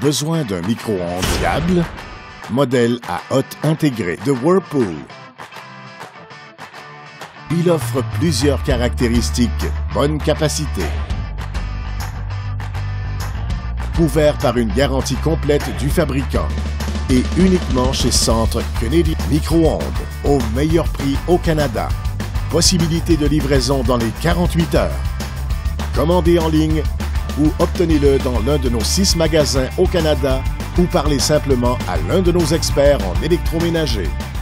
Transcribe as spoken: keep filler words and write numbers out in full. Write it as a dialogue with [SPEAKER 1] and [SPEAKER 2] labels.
[SPEAKER 1] Besoin d'un micro-ondes fiable? Modèle à hotte intégré de Whirlpool. Il offre plusieurs caractéristiques. Bonne capacité. Couvert par une garantie complète du fabricant. Et uniquement chez Centre Kennedy. Micro-ondes au meilleur prix au Canada. Possibilité de livraison dans les quarante-huit heures. Commandez en ligne ou obtenez-le dans l'un de nos six magasins au Canada ou parlez simplement à l'un de nos experts en électroménager.